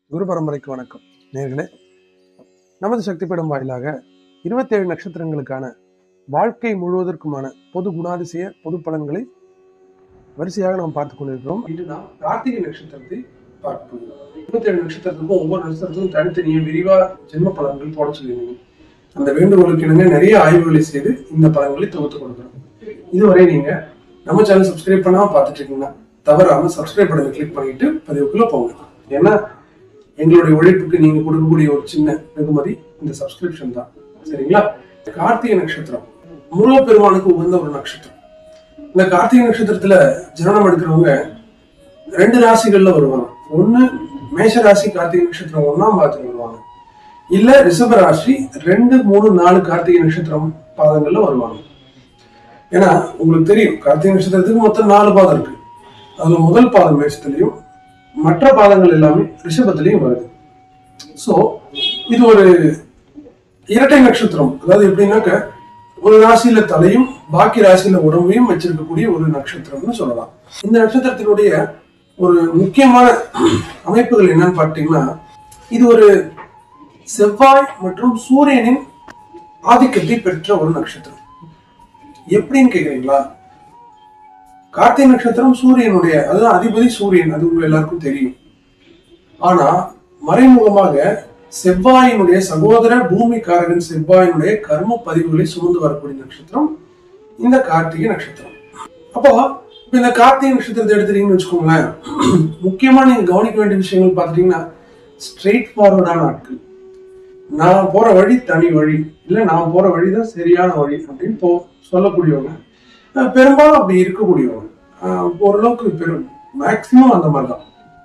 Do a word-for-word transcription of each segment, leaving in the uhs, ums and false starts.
குரு பரம்பரைக்கு வணக்கம் நேர்களே. நமது சக்தி பீடம் வாயிலாக இருபத்தி ஏழு நட்சத்திரங்களுக்கான வாழ்க்கை முழுவதற்குமான பொது குணாதிசய பொது பலன்களை வரிசையாக நாம் பார்த்துக் கொண்டிருக்கிறோம். இன்று நாம் கார்த்திகை நட்சத்திரத்தை பார்க்க போகிறோம். இருபத்தி ஏழு நட்சத்திரத்துக்கும் ஒவ்வொரு நட்சத்திரத்துக்கும் தனித்தனியே விரிவா ஜென்ம பலன்கள் போட சொல்லியிருந்தீங்க. அந்த வேண்டுகோளுக்கு இணங்க நிறைய ஆய்வுகளை செய்து இந்த பலன்களை தொகுத்து கொடுக்கிறோம். இதுவரை நீங்க நம்ம சேனல் சப்ஸ்கிரைப் பண்ணாம பார்த்துட்டு இருக்கீங்கன்னா தவறாம சப்ஸ்கிரைப் பட்டனை கிளிக் பண்ணிட்டு பதிவுக்குள்ள போங்க. ஏன்னா எங்களுடைய உழைப்புக்கு நீங்க கொடுக்கக்கூடிய ஒரு சின்ன வெகுமதி இந்த சப்ஸ்கிரிப்ஷன் தான். சரிங்களா? கார்த்திகை நட்சத்திரம் முருகப்பெருமானுக்கு உகந்த ஒரு நட்சத்திரம். இந்த கார்த்திகை நட்சத்திரத்துல ஜனனம் எடுக்கிறவங்க ரெண்டு ராசிகள்ல வருவாங்க. ஒண்ணு மேஷ ராசி கார்த்திகை நட்சத்திரம் ஒன்னாம் பாதத்துல வருவாங்க, இல்ல ரிஷப ராசி ரெண்டு மூணு நாலு கார்த்திகை நட்சத்திரம் பாதங்கள்ல வருவாங்க. ஏன்னா உங்களுக்கு தெரியும், கார்த்திகை நட்சத்திரத்துக்கு மொத்தம் நாலு பாதம் இருக்கு. அதுல முதல் பாதம் மேஷத்திலையும் மற்ற பாதங்கள் எல்லாமே ரிஷபத்திலையும் வருது. சோ இது ஒரு இரட்டை நட்சத்திரம். அதாவது எப்படின்னாக்க ஒரு ராசியில தலையும் பாக்கி ராசியில உடம்பையும் வச்சிருக்கக்கூடிய ஒரு நட்சத்திரம்னு சொல்லலாம். இந்த நட்சத்திரத்தினுடைய ஒரு முக்கியமான அமைப்புகள் என்னன்னு பார்த்தீங்கன்னா, இது ஒரு செவ்வாய் மற்றும் சூரியனின் ஆதிக்கத்தை பெற்ற ஒரு நட்சத்திரம். எப்படின்னு கேக்குறீங்களா? கார்த்திகை நட்சத்திரம் சூரியனுடைய, அதுதான் அதிபதி சூரியன், அது உங்க எல்லாருக்கும் தெரியும். ஆனா மறைமுகமாக செவ்வாயினுடைய சகோதர பூமிக்காரகன் செவ்வாயினுடைய கர்ம பதிவுகளை சுமந்து வரக்கூடிய நட்சத்திரம் இந்த கார்த்திகை நட்சத்திரம். அப்போ இப்ப இந்த கார்த்திகை நட்சத்திரத்தை எடுத்துட்டீங்கன்னு வச்சுக்கோங்களேன், முக்கியமா நீங்க கவனிக்க வேண்டிய விஷயங்கள் பார்த்துட்டீங்கன்னா, ஸ்ட்ரெயிட் ஃபார்வர்டான ஆட்கள். நான் போற வழி தனி வழி, இல்ல நான் போற வழிதான் சரியான வழி அப்படின்னு போ சொல்லக்கூடியவங்க பெரும்பாலும் அப்படி இருக்கக்கூடியவங்க. ஓரளவுக்கு பெரும் மேக்சிமம் அந்த மாதிரிதான்.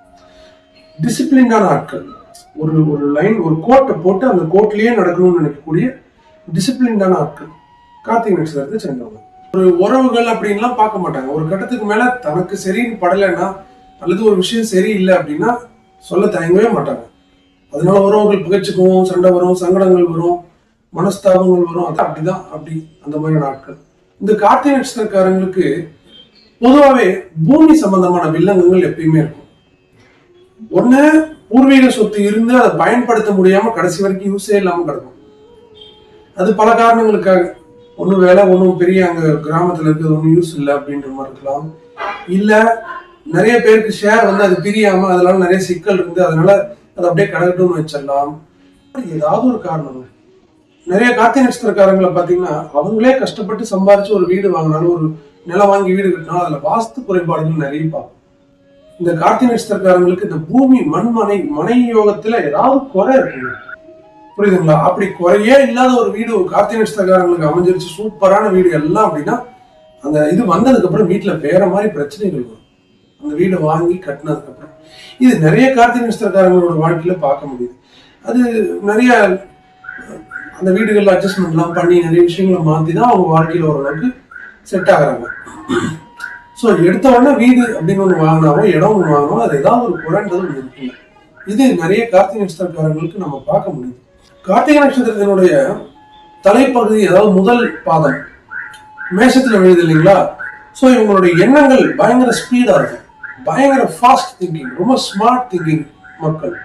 டிசிப்ளினான ஆட்கள், ஒரு ஒரு லைன் ஒரு கோட்டை போட்டு அந்த கோட்லயே நடக்கணும்னு நினைக்கக்கூடிய டிசிப்ளினான ஆட்கள் கார்த்திகை நட்சத்திரத்தை சேர்ந்தவங்க. ஒரு உறவுகள் அப்படின்லாம் பார்க்க மாட்டாங்க. ஒரு கட்டத்துக்கு மேல தனக்கு சரின்னு படலைன்னா அல்லது ஒரு விஷயம் சரியில்லை அப்படின்னா சொல்ல தயங்கவே மாட்டாங்க. அதனால உறவுகள் புகைச்சுக்குவோம், சண்டை வரும், சங்கடங்கள் வரும், மனஸ்தாபங்கள் வரும். அது அப்படிதான் அப்படி அந்த மாதிரியான ஆட்கள். இந்த கார்த்திகை நட்சத்திரக்காரங்களுக்கு பொதுவாகவே பூமி சம்பந்தமான வில்லங்கங்கள் எப்பயுமே இருக்கும். ஒண்ணு பூர்வீக சொத்து இருந்து அதை பயன்படுத்த முடியாம கடைசி வரைக்கும் யூஸே இல்லாம கிடக்கும். அது பல காரணங்களுக்காக, ஒண்ணு வேலை, ஒன்னும் பெரிய அங்க கிராமத்துல இருக்கிறது ஒன்னும் யூஸ் இல்லை அப்படின்ற மாதிரி இருக்கலாம். இல்ல நிறைய பேருக்கு ஷேர் வந்து அது பிரியாம அதனால நிறைய சிக்கல் இருந்து அதனால அதை அப்படியே கிடக்கட்டும்னு வச்சிடலாம். ஏதாவது ஒரு காரணம். நிறைய கார்த்திகை நட்சத்திரக்காரங்களை பாத்தீங்கன்னா அவங்களே கஷ்டப்பட்டு சம்பாரிச்சு ஒரு வீடு வாங்கினாலும், ஒரு நிலம் வாங்கி வீடு கட்டினாலும் அதுல வாஸ்து குறைபாடுகள் நிறைய பார்க்கும். இந்த கார்த்திகை நட்சத்திரக்காரங்களுக்கு இந்த பூமி மண்மனை மனை யோகத்துல ஏதாவது குறை இருக்குங்க. புரியுதுங்களா? அப்படி குறையே இல்லாத ஒரு வீடு ஒரு கார்த்திகை நட்சத்திரக்காரங்களுக்கு அமைஞ்சிருச்சு, சூப்பரான வீடு எல்லாம் அப்படின்னா, அந்த இது வந்ததுக்கு அப்புறம் வீட்டுல வேற மாதிரி பிரச்சனைகள் வரும். அந்த வீடு வாங்கி கட்டினதுக்கு அப்புறம் இது நிறைய கார்த்திகை நட்சத்திரக்காரங்களோட வாழ்க்கையில பார்க்க முடியுது. அது நிறைய அந்த வீடுகள் அட்ஜஸ்ட்மெண்ட் எல்லாம் பண்ணி நிறைய விஷயங்களை மாத்தி தான் அவங்க வாழ்க்கையில ஓரளவுக்கு செட் ஆகுறாங்க. ஸோ எடுத்த உடனே வீடு அப்படின்னு ஒன்று வாங்கினாவோ இடம் ஒன்று வாங்கினாவோ அது ஏதாவது ஒரு குறைன்றது ஒன்று இருக்குங்க. இது நிறைய கார்த்திகை நட்சத்திரக்காரங்களுக்கு நம்ம பார்க்க முடியுது. கார்த்திகை நட்சத்திரத்தினுடைய தலைப்பகுதி, அதாவது முதல் பாதம் மேஷத்துல விழுது இல்லைங்களா? ஸோ இவங்களுடைய எண்ணங்கள் பயங்கர ஸ்பீடா இருக்கும், பயங்கர ஃபாஸ்ட் திங்கிங், ரொம்ப ஸ்மார்ட் திங்கிங் மக்கள்.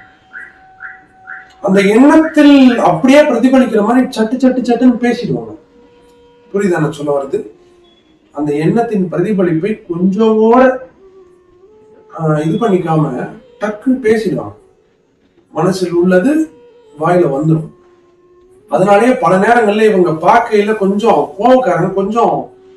அந்த எண்ணத்தில் அப்படியே பிரதிபலிக்கிற மாதிரி சட்டு சட்டு சட்டுன்னு பேசிடுவாங்க. புரியுதா நான் சொல்ல வருது? அந்த எண்ணத்தின் பிரதிபலிப்பை கொஞ்சம் கூட இது பண்ணிக்காம டக்குன்னு பேசிடுவாங்க. மனசில் உள்ளது வாயில வந்துடும். அதனாலேயே பல நேரங்கள்ல இவங்க பார்க்கையில கொஞ்சம் கோபக்காரங்க, கொஞ்சம்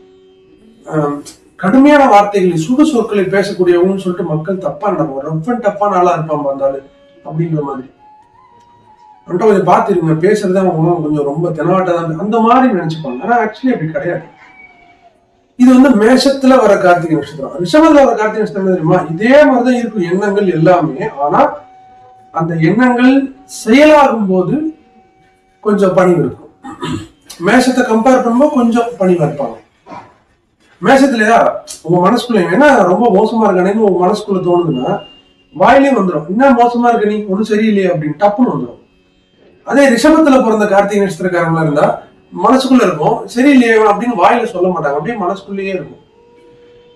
கடுமையான வார்த்தைகளை சுடு சொற்களை பேசக்கூடியவங்கன்னு சொல்லிட்டு மக்கள் தப்பா நடக்கும். ரொம்ப டப்பான ஆளா இருப்பான் வந்தாலு அப்படிங்கிற மாதிரி. அவன்கிட்ட கொஞ்சம் பார்த்துருங்க, பேசுறதே அவங்க கொஞ்சம் ரொம்ப தெனாவட்டாதான் அந்த மாதிரி நினைச்சுப்பாங்க. ஆனா ஆக்சுவலி அப்படி கிடையாது. இது வந்து மேஷத்துல வர கார்த்திகை நட்சத்திரம். ரிஷபத்துல வர கார்த்திகை நட்சத்திரம் தெரியுமா? இதே மாதிரிதான் இருக்கும் எண்ணங்கள் எல்லாமே. ஆனா அந்த எண்ணங்கள் செயலாகும் போது கொஞ்சம் பணிவு இருக்கும். மேஷத்தை கம்பேர் பண்ணும்போது கொஞ்சம் பணிவா இருப்பாங்க. மேஷத்துலயா உங்க மனசுக்குள்ள ஏன்னா ரொம்ப மோசமா இருக்கானேன்னு உங்க மனசுக்குள்ள தோணுதுன்னா வாயிலே வந்துடும், என்ன மோசமா இருக்க நீ, ஒன்னும் சரியில்லையே அப்படின்னு டப்புன்னு வந்துடும். அதே ரிஷபத்துல பிறந்த கார்த்திகை நட்சத்திரக்காரங்களா இருந்தா மனசுக்குள்ள இருக்கும், சரியில்லையே அப்படின்னு வாயில சொல்ல மாட்டாங்க, அப்படியே மனசுக்குள்ளேயே இருக்கும்.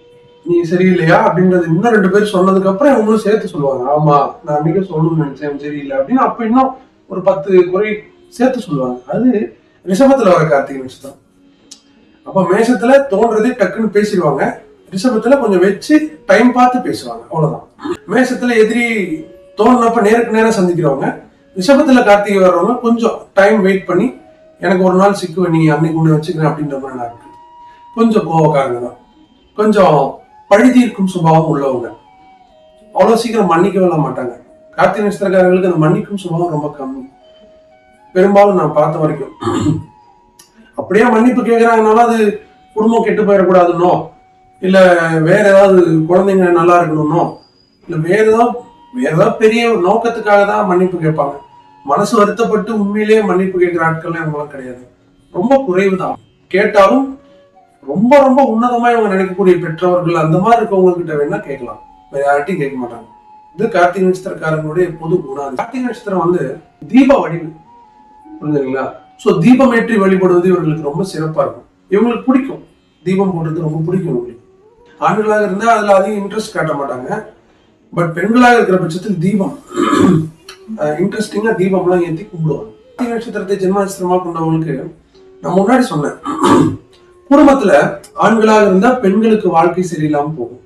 நீ சரியில்லையா அப்படின்றது இன்னும் ரெண்டு பேர் சொன்னதுக்கு அப்புறம் இவங்களும் சேர்த்து சொல்லுவாங்க, ஆமா நான் அன்னைக்கே சொல்லணும்னு நினைச்சேன் சரியில்லை அப்படின்னு. அப்ப இன்னும் ஒரு பத்து குறை சேர்த்து சொல்லுவாங்க. அது ரிஷபத்துல வர கார்த்திகை நட்சத்திரம். அப்ப மேஷத்துல தோன்றதே டக்குன்னு பேசிடுவாங்க, ரிஷபத்துல கொஞ்சம் வச்சு டைம் பார்த்து பேசுவாங்க, அவ்வளவுதான். மேஷத்துல எதிரி தோணுனப்ப நேருக்கு நேரம் சந்திக்கிறவங்க, ரிஷபத்துல கார்த்திகை வர்றவங்க கொஞ்சம் டைம் வெயிட் பண்ணி எனக்கு ஒரு நாள் சிக்குவ நீ அன்னைக்கு ஒண்ணு வச்சுக்கிறேன் அப்படின்ற மாதிரி நான் இருக்கு. கொஞ்சம் கோவக்காரங்க தான், கொஞ்சம் பழி தீர்க்கும் சுபாவம் உள்ளவங்க, அவ்வளவு சீக்கிரம் மன்னிக்க விட மாட்டாங்க. கார்த்திகை நட்சத்திரக்காரங்களுக்கு அந்த மன்னிக்கும் சுபாவம் ரொம்ப கம்மி பெரும்பாலும் நான் பார்த்த வரைக்கும். அப்படியே மன்னிப்பு கேட்கறாங்கனால அது குடும்பம் கெட்டு போயிடக்கூடாதுன்னோ, இல்ல வேற ஏதாவது குழந்தைங்க நல்லா இருக்கணும்னோ, இல்ல வேற ஏதாவது வேற ஏதாவது பெரிய நோக்கத்துக்காக தான் மன்னிப்பு கேட்பாங்க. மனசு வருத்தப்பட்டு உண்மையிலேயே மன்னிப்பு கேட்கிற ஆட்கள் அவங்களாம் கிடையாது, ரொம்ப குறைவு தான். கேட்டாலும் ரொம்ப ரொம்ப உன்னதமா இவங்க நினைக்கக்கூடிய பெற்றவர்கள் அந்த மாதிரி இருக்கவங்க கிட்ட வேணா கேட்கலாம், வேற யார்ட்டையும் கேட்க மாட்டாங்க. இது கார்த்திகை நட்சத்திரக்காரங்களுடைய பொது குணம். கார்த்திகை நட்சத்திரம் வந்து தீப வடிவு, புரிஞ்சுங்களா? சோ தீபம் ஏற்றி வழிபடுவது இவர்களுக்கு ரொம்ப சிறப்பா இருக்கும். இவங்களுக்கு பிடிக்கும், தீபம் போடுறது ரொம்ப பிடிக்கும் இவங்களுக்கு. ஆண்களாக இருந்தா அதுல அதிகம் இன்ட்ரெஸ்ட் காட்ட மாட்டாங்க. பட் பெண்களாக இருக்கிற பட்சத்தில் தீபம் இன்ட்ரெஸ்டிங்கா தீபம் எல்லாம் ஏற்றி கும்பிடுவாங்க. கார்த்திகை நட்சத்திரத்தை ஜென்ம நட்சத்திரமா கொண்டவங்களுக்கு நான் முன்னாடி சொன்னேன், குடும்பத்துல ஆண்களாக இருந்தா பெண்களுக்கு வாழ்க்கை சரியில்லாம போகும்.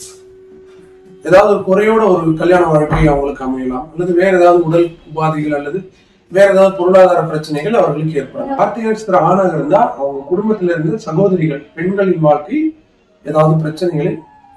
ஏதாவது ஒரு குறையோட ஒரு கல்யாண வாழ்க்கை அவங்களுக்கு அமையலாம், அல்லது வேற ஏதாவது உடல் உபாதைகள் அல்லது வேற ஏதாவது பொருளாதார பிரச்சனைகள் அவர்களுக்கு ஏற்படும். கார்த்திகை நட்சத்திரம் ஆணாக இருந்தா அவங்க குடும்பத்தில இருந்து சகோதரிகள் பெண்களின் வாழ்க்கை ஏதாவது பிரச்சனைகளை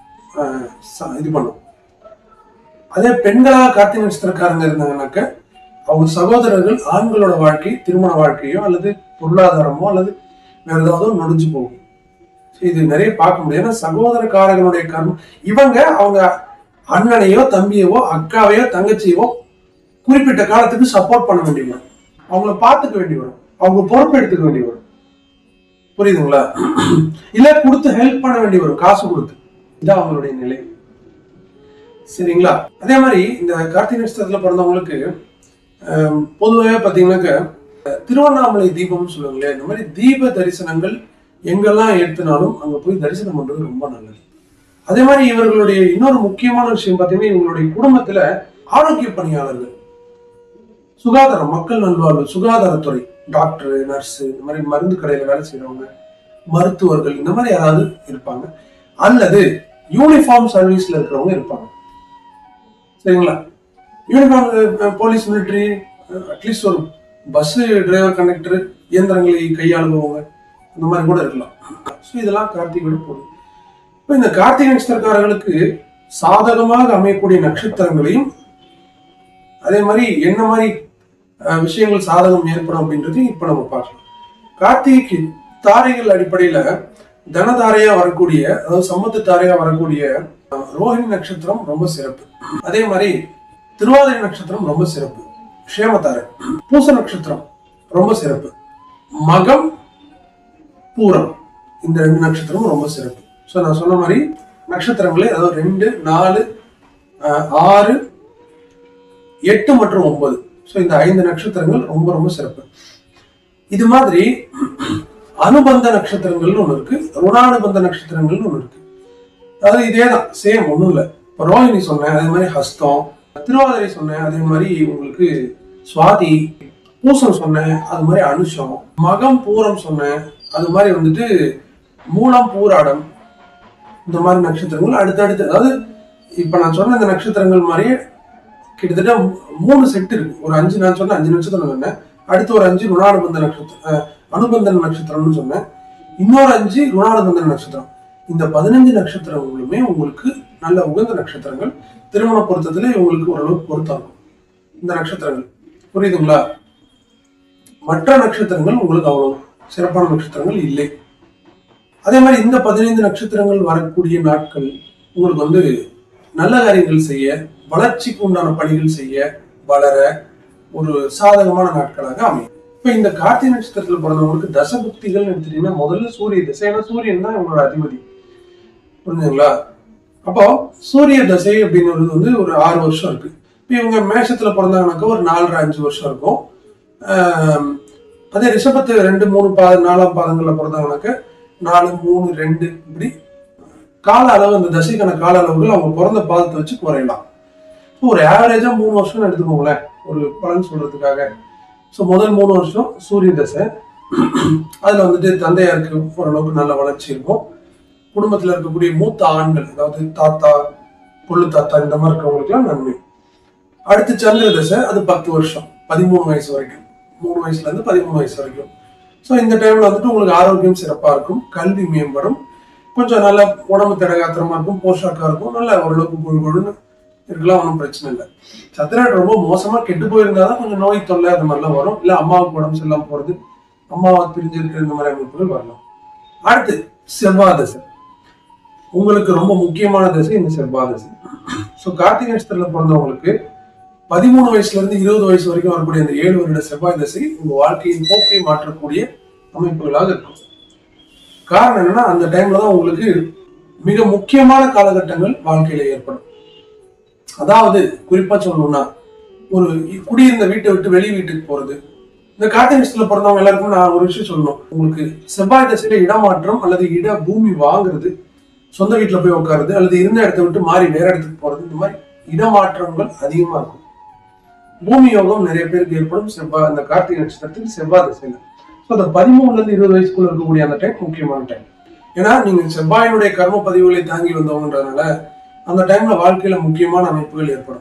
இது பண்ணும். அதே பெண்களாக கார்த்திகை நட்சத்திரக்காரங்க இருந்தாங்கன்னாக்க அவங்க சகோதரர்கள் ஆண்களோட வாழ்க்கை, திருமண வாழ்க்கையோ அல்லது பொருளாதாரமோ அல்லது வேற ஏதாவது நொடிஞ்சு போகும். இது நிறைய பார்க்க முடியும். ஏன்னா சகோதரக்காரர்களுடைய கர்மம், இவங்க அவங்க அண்ணனையோ தம்பியவோ அக்காவையோ தங்கச்சியவோ குறிப்பிட்ட காலத்துக்கு சப்போர்ட் பண்ண வேண்டி வரும், அவங்கள பார்த்துக்க வேண்டி வரும், அவங்க பொறுப்பு எடுத்துக்க வேண்டி வரும், புரியுதுங்களா? இல்ல கொடுத்து ஹெல்ப் பண்ண வேண்டி வரும், காசு கொடுத்து. இதான் அவங்களுடைய நிலை, சரிங்களா? அதே மாதிரி இந்த கார்த்திகை நட்சத்திரத்துல பிறந்தவங்களுக்கு பொதுவாக பாத்தீங்கன்னாக்க திருவண்ணாமலை தீபம்னு சொல்லுவாங்களே, இந்த மாதிரி தீப தரிசனங்கள் எங்கெல்லாம் ஏற்றினாலும் அங்க போய் தரிசனம் பண்றது ரொம்ப நல்லது. அதே மாதிரி இவர்களுடைய இன்னொரு முக்கியமான விஷயம் பாத்தீங்கன்னா, இவங்களுடைய குடும்பத்துல ஆரோக்கிய பணியாளர்கள், சுகாதாரம், மக்கள் நல்வாழ்வு, சுகாதாரத்துறை, டாக்டர், நர்ஸ், இந்த மாதிரி மருந்து கடையில வேலை செய்யறவங்க, மருத்துவர்கள், இந்த மாதிரி யாராவது இருப்பாங்க. அல்லது யூனிஃபார்ம் சர்வீஸ்ல இருக்கிறவங்க இருப்பாங்க, சரிங்களா? யூனிஃபார்ம் போலீஸ், மிலிட்டரி, அட்லீஸ்ட் ஒரு பஸ் டிரைவர், கண்டக்டர், இயந்திரங்களை கையாளுபவங்க, இந்த மாதிரி கூட இருக்கலாம். ஸோ இதெல்லாம் கார்த்திகையோட பொருள். இப்போ இந்த கார்த்திகை நட்சத்திரக்காரர்களுக்கு சாதகமாக அமையக்கூடிய நட்சத்திரங்களையும் அதே மாதிரி என்ன மாதிரி விஷயங்கள் சாதகம் ஏற்படும் அப்படின்றது இப்ப நம்ம பார்க்கலாம். கார்த்திகைக்கு தாரைகள் அடிப்படையில தனதாரையா வரக்கூடிய, அதாவது சம்பத்து தாரையா வரக்கூடிய ரோஹிணி நட்சத்திரம் ரொம்ப சிறப்பு. அதே மாதிரி திருவாதிரை நட்சத்திரம் ரொம்ப சிறப்பு, க்ஷேமத்தாரை. பூச நட்சத்திரம் ரொம்ப சிறப்பு, மகம், பூரம், இந்த ரெண்டு நட்சத்திரமும் ரொம்ப சிறப்பு. ஸோ நான் சொன்ன மாதிரி நட்சத்திரங்களே, அதாவது ரெண்டு, நாலு, ஆறு, எட்டு மற்றும் ஒன்பது, ஸோ இந்த ஐந்து நட்சத்திரங்கள் ரொம்ப ரொம்ப சிறப்பு. இது மாதிரி அனுபந்த நட்சத்திரங்கள்னு ஒண்ணு இருக்கு, ருணானுபந்த நட்சத்திரங்கள்னு ஒண்ணு இருக்கு. அதாவது இதேதான், சேம், ஒண்ணும் இல்லை. இப்போ ரோஹிணி சொன்னேன், அதே மாதிரி ஹஸ்தம். திருவாதிரை சொன்னேன், அதே மாதிரி உங்களுக்கு சுவாதி. பூசம் சொன்னேன், அது மாதிரி அனுஷம். மகம், பூரம் சொன்னேன், அது மாதிரி வந்துட்டு மூலம், பூராடம், இந்த மாதிரி நட்சத்திரங்கள் அடுத்தடுத்து. அதாவது இப்ப நான் சொன்ன இந்த நட்சத்திரங்கள் மாதிரியே கிட்டத்தட்ட மூணு செட் இருக்கு. ஒரு அஞ்சு நான் சொன்ன அஞ்சு நட்சத்திரம் சொன்னேன், அடுத்து ஒரு அஞ்சு ருணானுபந்த நட்சத்திரம், அனுபந்தன நட்சத்திரம்னு சொன்னேன், இன்னொரு அஞ்சு ருணானுபந்தன நட்சத்திரம். இந்த பதினஞ்சு நட்சத்திரங்களுமே உங்களுக்கு நல்ல உகந்த நட்சத்திரங்கள். திருமண பொருத்தத்துல உங்களுக்கு ஓரளவுக்கு பொருத்தம் இந்த நட்சத்திரங்கள், புரியுதுங்களா? மற்ற நட்சத்திரங்கள் உங்களுக்கு அவ்வளவு சிறப்பான நட்சத்திரங்கள் இல்லை. அதே மாதிரி இந்த பதினைந்து நட்சத்திரங்கள் வரக்கூடிய நாட்கள் உங்களுக்கு வந்து நல்ல காரியங்கள் செய்ய, வளர்ச்சிக்கு உண்டான பணிகள் செய்ய, வளர ஒரு சாதகமான நாட்களாக அமையும். இப்ப இந்த கார்த்திகை நட்சத்திரத்தில் பிறந்தவங்களுக்கு தசபுக்திகள் எடுத்துட்டீங்கன்னா, முதல்ல சூரிய தசை. ஏன்னா சூரியன் தான் இவங்களோட அதிபதி, புரிஞ்சுங்களா? அப்போ சூரிய தசை அப்படிங்கிறது வந்து ஒரு ஆறு வருஷம் இருக்கு. இப்ப இவங்க மேஷத்துல பிறந்தாங்கனாக்கா ஒரு நாலரை அஞ்சு வருஷம் இருக்கும். ஆஹ் அதே ரிஷபத்து ரெண்டு மூணு பாத நாலாம் பாதங்கள்ல பிறந்தாங்கனாக்க நாலு மூணு ரெண்டு இப்படி கால அளவு, அந்த தசைக்கான கால அளவுகள் அவங்க பிறந்த பாதத்தை வச்சு குறையலாம். ஒரு ஆவரேஜா மூணு வருஷம் எடுத்துக்கோங்களேன் ஒரு பலன் சொல்றதுக்காக. ஸோ முதல் மூணு வருஷம் சூரிய தசை, அதுல வந்துட்டு தந்தையாருக்கு ஓரளவுக்கு நல்ல வளர்ச்சி இருக்கும். குடும்பத்துல இருக்கக்கூடிய மூத்த ஆண்கள், அதாவது தாத்தா, கொள்ளு தாத்தா, இந்த மாதிரி இருக்கவங்களுக்கு எல்லாம் நன்மை. அடுத்து சந்திர தசை, அது பத்து வருஷம், பதிமூணு வயசு வரைக்கும், மூணு வயசுல இருந்து பதிமூணு வயசு வரைக்கும். ஸோ இந்த டைம்ல வந்துட்டு உங்களுக்கு ஆரோக்கியம் சிறப்பா இருக்கும், கல்வி மேம்படும், கொஞ்சம் நல்ல உடம்பு திடகாத்திரமா இருக்கும், போஷாக்கா இருக்கும், நல்ல ஓரளவுக்கு குழு குழுன்னு இருக்கலாம், ஒன்றும் பிரச்சனை இல்லை. சந்திரன் ரொம்ப மோசமா கெட்டு போயிருந்தாதான் கொஞ்சம் நோய் தொல்லை அந்த மாதிரிலாம் வரும், இல்லை அம்மாவுக்கு உடம்பு சரியில்லாம போறது, அம்மாவை பிரிஞ்சு இருக்கிற இந்த மாதிரி அமைப்புகள் வரலாம். அடுத்து செவ்வாய் தசை, உங்களுக்கு ரொம்ப முக்கியமான தசை இந்த செவ்வாய் தசை. ஸோ கார்த்திகை நட்சத்திரத்துல பிறந்தவங்களுக்கு பதிமூணு வயசுல இருந்து இருபது வயசு வரைக்கும் வரக்கூடிய அந்த ஏழு வருட செவ்வாய் தசை உங்க வாழ்க்கையின் போக்கை மாற்றக்கூடிய அமைப்புகளாக இருக்கும். காரணம் என்னன்னா, அந்த டைம்ல தான் உங்களுக்கு மிக முக்கியமான காலகட்டங்கள் வாழ்க்கையில ஏற்படும். அதாவது குறிப்பா சொல்லணும்னா, ஒரு குடியிருந்த வீட்டை விட்டு வெளி வீட்டுக்கு போறது. இந்த கார்த்திகை நட்சத்திரத்துல பிறந்தவங்க எல்லாருக்கும் நான் ஒரு விஷயம் சொல்லணும். உங்களுக்கு செவ்வாய் தசையில இடமாற்றம் அல்லது இட பூமி வாங்குறது, சொந்த வீட்டுல போய் உட்காருது, அல்லது இருந்த இடத்த விட்டு மாறி வேற இடத்துக்கு போறது, இந்த மாதிரி இடமாற்றங்கள் அதிகமா இருக்கும். பூமி யோகம் நிறைய பேருக்கு ஏற்படும் செவ்வாய், அந்த கார்த்திகை நட்சத்திரத்துக்கு செவ்வாய் திசையில. ஸோ அந்த பதிமூணுல இருந்து இருபது வயசுக்குள்ள இருக்கக்கூடிய அந்த டைம் முக்கியமான டைம். ஏன்னா நீங்க செவ்வாயினுடைய கர்ம பதிவுகளை தாங்கி வந்தவங்கன்றதுனால அந்த டைம்ல வாழ்க்கையில முக்கியமான அமைப்புகள் ஏற்படும்.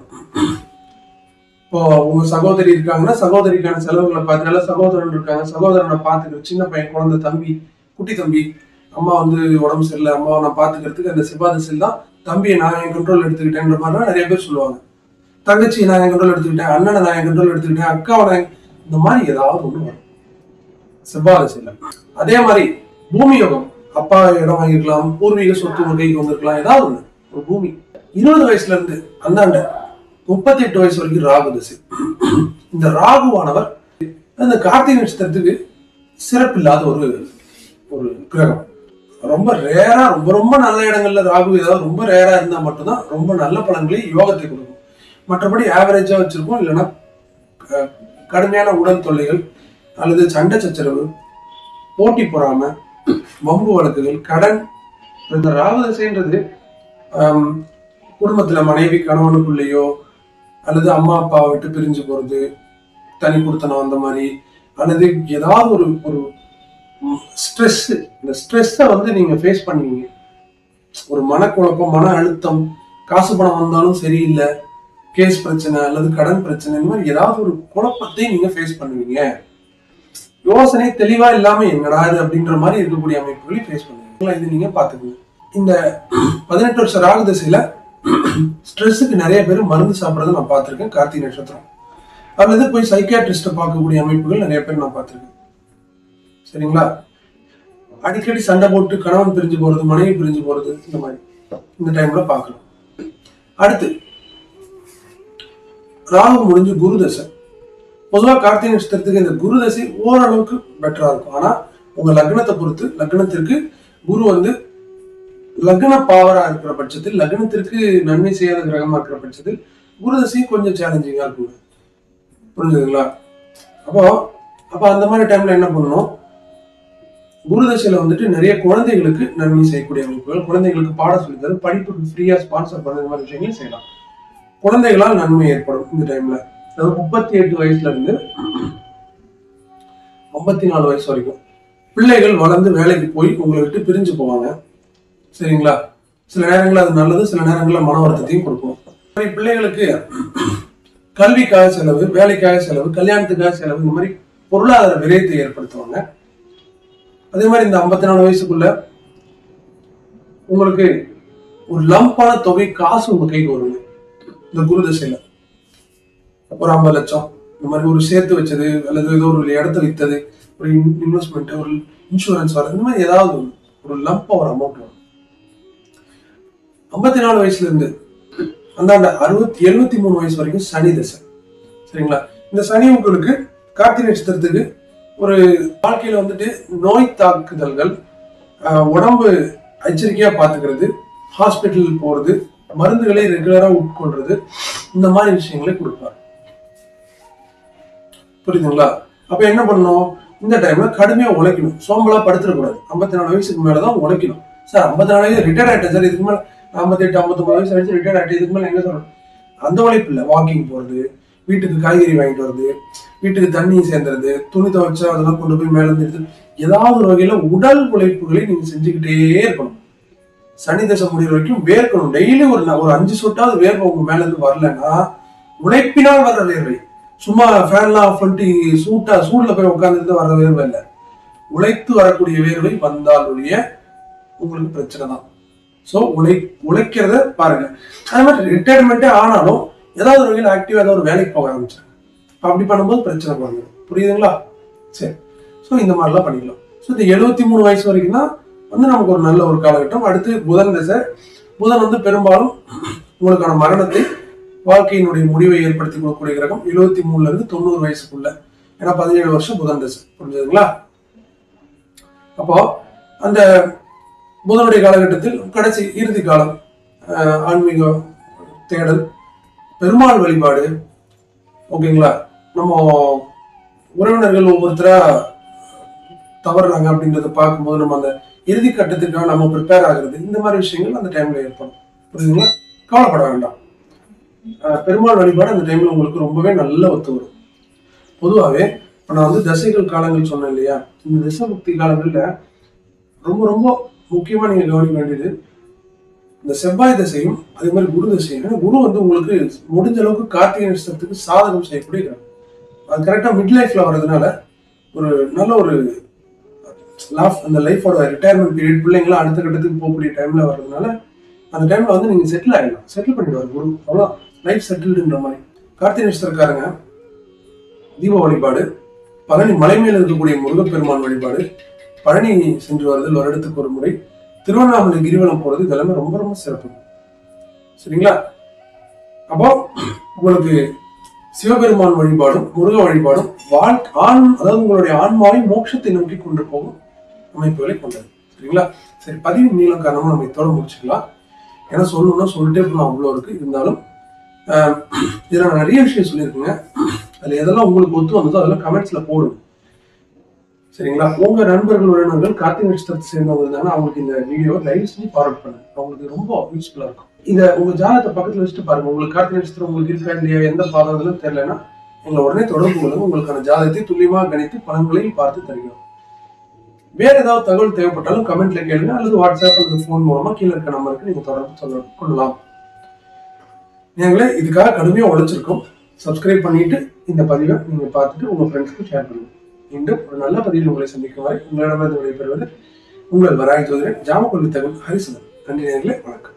இப்போ உங்க சகோதரி இருக்காங்கன்னா சகோதரிக்கான செலவுகளை பார்த்து, சகோதரன் இருக்காங்க, சகோதரனை பார்த்துக்கிற சின்ன பையன், குழந்தை, தம்பி, குட்டி தம்பி, அம்மா வந்து உடம்பு சரியில்லை, அம்மாவை நான் பாத்துக்கிறதுக்கு அந்த செவ்வாய் திசையில் தான் தம்பியை நான் என் கண்ட்ரோல் எடுத்துக்கிட்டேன்ற மாதிரிலாம் நிறைய பேர் சொல்லுவாங்க. தங்கச்சி நான் என் கண்ட்ரோல் எடுத்துக்கிட்டேன், அண்ணனை நான் என் கண்ட்ரோல் எடுத்துக்கிட்டேன், அக்காவை நான், இந்த மாதிரி ஏதாவது ஒண்ணு வரும் செவ்வாய் திசையில. அதே மாதிரி பூமி யோகம், அப்பா இடம் வாங்கிருக்கலாம், பூர்வீக சொத்து உங்க கைக்கு வந்திருக்கலாம், ஏதாவது ஒண்ணு ஒரு பூமி. இருபது வயசுல இருந்து அந்தாண்ட முப்பத்தி எட்டு வயசு வரைக்கும் ராகு திசை. இந்த ராகுவானவர் அந்த கார்த்திகை நட்சத்திரத்துக்கு சிறப்பில்லாத ஒரு ஒரு கிரகம். ரொம்ப ரேரா, ரொம்ப ரொம்ப நல்ல இடங்கள்ல ராகு ஏதாவது ரொம்ப ரேரா இருந்தா மட்டும்தான் ரொம்ப நல்ல பலன்களை யோகத்தை கொடுக்கும். மற்றபடி ஆவரேஜா வச்சிருக்கோம். இல்லைன்னா கடுமையான உடல் தொல்லைகள் அல்லது சண்டை சச்சரவு, போட்டி பொறாம, வம்பு வழக்குகள், கடன். இந்த ராகு திசைன்றது ஆஹ் குடும்பத்துல மனைவி கணவனுக்குள்ளேயோ அல்லது அம்மா அப்பாவை விட்டு பிரிஞ்சு போறது, தனி கொடுத்தனம் அந்த மாதிரி, அல்லது ஏதாவது ஒரு ஒரு ஸ்ட்ரெஸ், இந்த ஸ்ட்ரெஸ்ஸை வந்து நீங்க ஃபேஸ் பண்ணுவீங்க. ஒரு மனக்குழப்பம், மன அழுத்தம், காசு பணம் வந்தாலும் சரியில்லை, கேஸ் பிரச்சனை அல்லது கடன் பிரச்சனை, இந்த மாதிரி ஏதாவது ஒரு குழப்பத்தை நீங்க ஃபேஸ் பண்ணுவீங்க. யோசனை தெளிவா இல்லாம என்னடா இது அப்படின்ற மாதிரி இருக்கக்கூடிய அமைப்புகளை ஃபேஸ் பண்ணுவீங்க. இது நீங்க பாத்துக்கோங்க. இந்த பதினெட்டு வருஷம் ராகு திசையில ஸ்ட்ரெஸ்ஸுக்கு நிறைய பேர் மருந்து சாப்பிட்றத நான் பார்த்திருக்கேன். கார்த்திகை நட்சத்திரம் அல்லது போய் சைக்கியாட்ரிஸ்ட பார்க்கக்கூடிய அமைப்புகள் நிறைய பேர் நான் பார்த்திருக்கேன். சரிங்களா? அடிக்கடி சண்டை போட்டு கணவன் பிரிஞ்சு போறது, மனைவி பிரிஞ்சு போறது, இந்த மாதிரி இந்த டைம்ல பார்க்கலாம். அடுத்து ராகு முடிஞ்சு குரு தசை. பொதுவாக கார்த்திகை நட்சத்திரத்துக்கு இந்த குரு தசை ஓரளவுக்கு பெட்டரா இருக்கும். ஆனா உங்க லக்னத்தை பொறுத்து, லக்னத்திற்கு குரு வந்து லக்ன பாவரா இருக்கிற பட்சத்தில், லக்னத்திற்கு நன்மை செய்யாத கிரகமா இருக்கிற பட்சத்தில் குரு தசை கொஞ்சம் சேலஞ்சிங்கா இருக்கும். புரிஞ்சுதுங்களா? அப்போ அப்ப அந்த மாதிரி டைம்ல என்ன பண்ணணும், குரு தசையில வந்துட்டு நிறைய குழந்தைகளுக்கு நன்மை செய்யக்கூடிய அமைப்புகள், குழந்தைகளுக்கு பாட சொல்லி தரும், படிப்புக்கு ஃப்ரீயா ஸ்பான்சர் பண்ண இந்த மாதிரி விஷயங்கள் செய்யலாம். குழந்தைகளால் நன்மை ஏற்படும் இந்த டைம்ல. அதாவது முப்பத்தி எட்டு வயசுல இருந்து ஐம்பத்தி நாலு வயசு வரைக்கும் பிள்ளைகள் வளர்ந்து வேலைக்கு போய் உங்களை விட்டு பிரிஞ்சு போவாங்க. சரிங்களா? சில நேரங்களில் அது நல்லது, சில நேரங்களில் மன வருத்தத்தையும் கொடுக்கும். பிள்ளைகளுக்கு கல்விக்காக செலவு, வேலைக்காக செலவு, கல்யாணத்துக்காக செலவு, இந்த மாதிரி பொருளாதார விரயத்தை ஏற்படுத்துவாங்க. அதே மாதிரி இந்த ஐம்பத்தி நாலு வயசுக்குள்ள உங்களுக்கு ஒரு லம்பான தொகை காசு உங்க கைக்கு வருங்க. இந்த குரு தசையில ஒரு ஐம்பது லட்சம் இந்த மாதிரி ஒரு சேர்த்து வச்சது, அல்லது ஏதோ ஒரு இடத்த வித்தது, ஒரு இன்வெஸ்ட்மெண்ட், ஒரு இன்சூரன்ஸ் வர, இந்த மாதிரி ஏதாவது ஒரு லம்பா ஒரு அமௌண்ட் வரும். ஐம்பத்தி நாலு வயசுல இருந்து அந்த அறுபத்தி எழுபத்தி மூணு வயசு வரைக்கும் சனி தசை. சரிங்களா? இந்த சனி உங்களுக்கு கார்த்திகை நட்சத்திரத்துக்கு ஒரு வாழ்க்கையில வந்துட்டு நோய் தாக்குதல்கள், உடம்பு எச்சரிக்கையா பாத்துக்கிறது, ஹாஸ்பிட்டல் போறது, மருந்துகளை ரெகுலரா உட்கொள்றது, இந்த மாதிரி விஷயங்களை கொடுப்பார். புரியுதுங்களா? அப்ப என்ன பண்ணணும், இந்த டைம்ல கடுமையா உழைக்கணும், சோம்பலா படுத்துடக்கூடாது. ஐம்பத்தி நாலு வயசுக்கு மேலதான் உழைக்கணும். சார் ஐம்பத்தி நாலு வயசு ரிட்டையர் ஆயிட்டேன் சார், இதுக்கு மேலே ஐம்பத்தி எட்டு ஐம்பத்தி ஒன்பது வயசு ஆயிடுச்சு ரிட்டையர் ஆகிட்டு இதுக்கு மேலே எங்க சொல்றேன்? அந்த உழைப்பு இல்லை. வாக்கிங் போறது, வீட்டுக்கு காய்கறி வாங்கிட்டு வருது, வீட்டுக்கு தண்ணி சேர்ந்துறது, துணி துவைச்சா அதெல்லாம் கொண்டு போய் மேல இருந்து ஏதாவது ஒரு வகையில உடல் உழைப்புகளை நீங்க செஞ்சுக்கிட்டே இருக்கணும். சனி தசை முடிகிற வரைக்கும் வேர்க்கணும். டெய்லி ஒரு ஒரு அஞ்சு சொட்டாவது வேர்வை உங்க மேல இருந்து வரலன்னா உழைப்பினால் வர்ற வேர்வை. சும்மா ஃபேன்லாம் ஆஃப் பண்ணிட்டு சூட்டா சூடுல போய் உட்கார்ந்து வர்ற வேர்வை இல்லை. உழைத்து வரக்கூடிய வேர்வை வந்தால் ஒழிய உங்களுக்கு பிரச்சனை தான். ஸோ உழை உழைக்கிறத பாருங்க. அதே மாதிரி ரிட்டையர்மெண்ட்டே ஆனாலும் ஏதாவது ஒரு வகையில் ஆக்டிவா ஏதாவது ஒரு வேலைக்கு போக ஆரம்பிச்சேன். அப்படி பண்ணும்போது பிரச்சனை பாருங்க. புரியுதுங்களா? சரி. ஸோ இந்த மாதிரிலாம் பண்ணிக்கலாம். ஸோ இந்த எழுபத்தி மூணு வயசு வரைக்கும் தான் வந்து நமக்கு ஒரு நல்ல ஒரு காலகட்டம். அடுத்து புதன் தசை. புதன் வந்து பெரும்பாலும் உங்களுக்கான மரணத்தை, வாழ்க்கையினுடைய முடிவை ஏற்படுத்தி கொடுக்கக்கூடிய கிரகம். எழுபத்தி மூணுல இருந்து தொண்ணூறு வயசுக்குள்ள. ஏன்னா பதினேழு வருஷம் புதன் தசை. புரிஞ்சதுங்களா? அப்போ அந்த புதனுடைய காலகட்டத்தில் கடைசி இறுதி காலம், ஆன்மீக தேடல், பெருமாள் வழிபாடு. ஓகேங்களா? நம்ம உறவினர்கள் ஒவ்வொருத்தரா தவறுறாங்க அப்படின்றத பார்க்கும்போது நம்ம அந்த இறுதி கட்டத்துக்காக நம்ம ப்ரிப்பேர் ஆகுறது, இந்த மாதிரி விஷயங்கள் அந்த டைம்ல ஏற்படும். புரியுதுங்களா? கவலைப்பட வேண்டாம். பெருமாள் வழிபாடு அந்த டைம்ல உங்களுக்கு ரொம்பவே நல்ல ஒத்து வரும். பொதுவாகவே இப்போ நான் வந்து தசைகள் காலங்கள் சொன்னேன் இல்லையா? இந்த திசை முக்தி காலங்கள்ல ரொம்ப ரொம்ப முக்கியமா நீங்க கவனிக்க வேண்டியது இந்த செவ்வாய் தசையும் அதே மாதிரி குரு தசையும். குரு வந்து உங்களுக்கு முடிஞ்ச அளவுக்கு கார்த்திகை நட்சத்திரத்துக்கு சாதகம் செய்யக்கூடிய கிரகம். அது கரெக்டா மிட் லைஃப்ல வர்றதுனால ஒரு நல்ல ஒரு லாஃப் அந்த லைஃபோட ரிட்டையர்மெண்ட் பீரியட், பிள்ளைங்களாம் அடுத்த கட்டத்துக்கு போகக்கூடிய டைம்ல வர்றதுனால அந்த டைம்ல வந்து நீங்க செட்டில் ஆகிடலாம். செட்டில் பண்ணிடுவார் குரு. அவ்வளோ லைஃப் செட்டில்டுன்ற மாதிரி. கார்த்திகை நட்சத்திரக்காரங்க தீப வழிபாடு, பழனி மலை மேல இருக்கக்கூடிய முருகப்பெருமான் வழிபாடு, பழனி சென்று வருதல் வருடத்துக்கு ஒரு முறை, திருவண்ணாமலை கிரிவலம் போறது, இதெல்லாமே ரொம்ப ரொம்ப சிறப்பு. சரிங்களா? அப்போ உங்களுக்கு சிவபெருமான் வழிபாடும் முருக வழிபாடும் வாழ் ஆண் அதாவது உங்களுடைய ஆன்மாவை மோட்சத்தை நோக்கி கொண்டு போகும் அமைப்புகளை கொண்டது. சரிங்களா? சரி, பதிவு நீளம் காரணமா நம்ம இதோட முடிச்சுக்கலாம். ஏன்னா சொல்லணும்னா சொல்லிட்டே போகலாம், அவ்வளோ இருக்கு. இருந்தாலும் ஆஹ் இதுல நான் நிறைய விஷயம் சொல்லியிருக்கேங்க. அதுல எதெல்லாம் உங்களுக்கு ஒத்து வந்ததோ அதெல்லாம் கமெண்ட்ஸ்ல போடுங்க. சரிங்களா? உங்க நண்பர்கள் உறவினர்கள் கார்த்திகை நட்சத்திரத்தை சேர்ந்தவங்க இருந்தாங்கன்னா அவங்களுக்கு இந்த வீடியோவை லைவ் செஞ்சு ஃபார்வர்ட் பண்ணுங்க. அவங்களுக்கு ரொம்ப யூஸ்ஃபுல்லா இருக்கும். இதை உங்க ஜாதகத்தை பக்கத்துல வச்சுட்டு பாருங்க. உங்களுக்கு கார்த்திகை நட்சத்திரம் உங்களுக்கு இருக்கா இல்லையா, எந்த பாதங்களும் தெரியலன்னா எங்களை உடனே தொடர்பு கொள்ளுங்க. உங்களுக்கான ஜாதகத்தை துல்லியமா கணித்து பலன்களையும் பார்த்து தருகிறோம். வேற ஏதாவது தகவல் தேவைப்பட்டாலும் கமெண்ட்ல கேளுங்க, அல்லது வாட்ஸ்அப் அல்லது போன் மூலமா கீழே இருக்க நம்பருக்கு நீங்க தொடர்பு சொல்ல கொள்ளலாம். நீங்களே இதுக்காக கடுமையா உழைச்சிருக்கோம். சப்ஸ்கிரைப் பண்ணிட்டு இந்த பதிவை நீங்க பார்த்துட்டு உங்க ஃப்ரெண்ட்ஸ்க்கு ஷேர் பண்ணுங்க. மீண்டும் ஒரு நல்ல பதிவில் உங்களை சந்திக்கும் வரை உங்களிடமிருந்து விடைபெறுவது உங்கள் வராய் ஜோதிடர் ஜாமக்கொல்லி தகவல் ஹரிசன். நன்றி நேயர்களே, வணக்கம்.